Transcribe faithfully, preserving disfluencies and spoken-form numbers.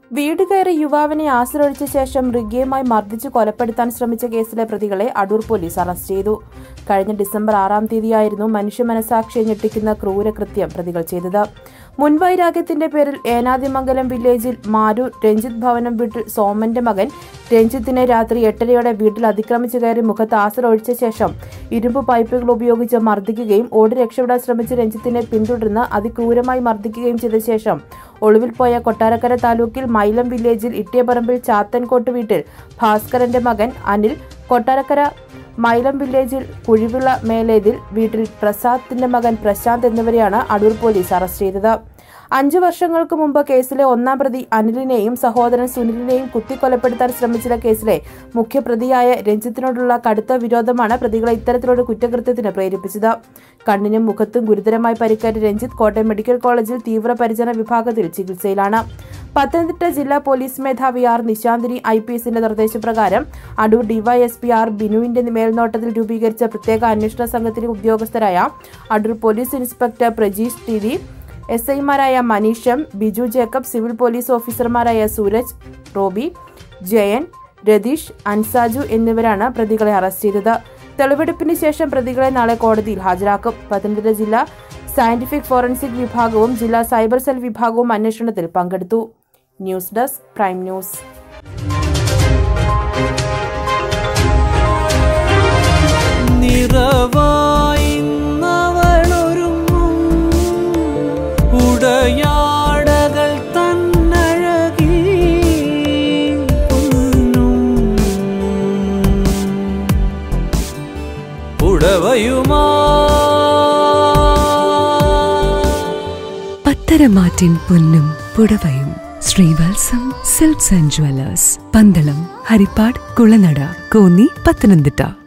വീട് കയറി യുവാവിനെ ആശ്രയിച്ച ശേഷം മൃഗീയമായി മർദ്ദിച്ച് കൊലപ്പെടുത്താൻ ശ്രമിച്ച കേസിലെ പ്രതികളെ അടൂർ പോലീസ് അറസ്റ്റ് ചെയ്തു. കഴിഞ്ഞ ഡിസംബർ ആറാം തീയതിയായിരുന്നു മനുഷ്യ മനസാക്ഷിയെ ഞെട്ടിക്കുന്ന ക്രൂരകൃത്യം പ്രതികൾ ചെയ്തത്. മുൻവൈരാഗ്യത്തിന്റെ പേരിൽ ഏനാദിമംഗലം വില്ലേജിൽ മാരൂർ രഞ്ജിത്ത് ഭവനം വീട്ടിൽ സോമന്റെ മകൻ രഞ്ജിത്തിനെ രാത്രി എട്ടരയോടെ വീട്ടിൽ അതിക്രമിച്ചു കയറി മുഖത്ത് ആശ്രയിച്ച ശേഷം ഇരുമ്പ് പൈപ്പുകൾ ഉപയോഗിച്ച് മർദ്ദിക്കുകയും ഓടി രക്ഷപ്പെടാൻ ശ്രമിച്ച രഞ്ജിത്തിനെ പിന്തുടർന്ന് അതിക്രൂരമായി മർദ്ദിക്കുകയും ചെയ്ത ശേഷം ഒളിവിൽ പോയ കൊട്ടാരക്കര താലൂക്കിൽ മൈലം വില്ലേജിൽ ഇട്ടിയപറമ്പിൽ ചാത്തൻകോട്ട് വീട്ടിൽ ഭാസ്കരന്റെ മകൻ അനിൽ, കൊട്ടാരക്കര മൈലം വില്ലേജിൽ കുഴിവിള മേലേതിൽ വീട്ടിൽ പ്രസാദിന്റെ മകൻ പ്രശാന്ത് എന്നിവരെയാണ് അടൂർ പോലീസ് അറസ്റ്റ് ചെയ്തത്. അഞ്ചു വർഷങ്ങൾക്ക് മുമ്പ് കേസിലെ ഒന്നാം പ്രതി അനിലിനെയും സഹോദരൻ സുനിലിനെയും കുത്തിക്കൊലപ്പെടുത്താൻ ശ്രമിച്ച കേസിലെ മുഖ്യപ്രതിയായ രഞ്ജിത്തിനോടുള്ള കടുത്ത വിരോധമാണ് പ്രതികളെ ഇത്തരത്തിലൊരു കുറ്റകൃത്യത്തിന് പ്രേരിപ്പിച്ചത്. കണ്ണിനും മുഖത്തും ഗുരുതരമായി പരിക്കേറ്റ രഞ്ജിത്ത് കോട്ടയം മെഡിക്കൽ കോളേജിൽ തീവ്രപരിചരണ വിഭാഗത്തിൽ ചികിത്സയിലാണ്. പത്തനംതിട്ട ജില്ലാ പോലീസ് മേധാവി ആർ നിശാന്തിനി ഐ പി എസിന്റെ നിർദ്ദേശപ്രകാരം അടൂർ ഡിവൈഎസ്പി ആർ ബിനുവിന്റെ മേൽനോട്ടത്തിൽ രൂപീകരിച്ച പ്രത്യേക അന്വേഷണ സംഘത്തിലെ ഉദ്യോഗസ്ഥരായ Adoor police inspector Prajeesh T D, S ഐമാരായ മനീഷം, ബിജു ജേക്കബ്, സിവിൽ പോലീസ് ഓഫീസർമാരായ സൂരജ്, റോബി, ജയൻ, രതീഷ്, അൻസാജു എന്നിവരാണ് പ്രതികളെ അറസ്റ്റ് ചെയ്തത്. തെളിവെടുപ്പിന് ശേഷം പ്രതികളെ നാളെ കോടതിയിൽ ഹാജരാക്കും. പത്തനംതിട്ട ജില്ലാ സയന്റിഫിക് ഫോറൻസിക് വിഭാഗവും ജില്ലാ സൈബർ സെൽ വിഭാഗവും അന്വേഷണത്തിൽ പങ്കെടുത്തു. News desk prime news. ഉടയാടകൾ തന്നഴകി ഉടവയുമാ പത്തരമാറ്റിൻ പൊന്നും പുടവയും Sreevatsam silks and jewellers, Pandalam, Harippad, Kulanada, Konni, Pathanamthitta.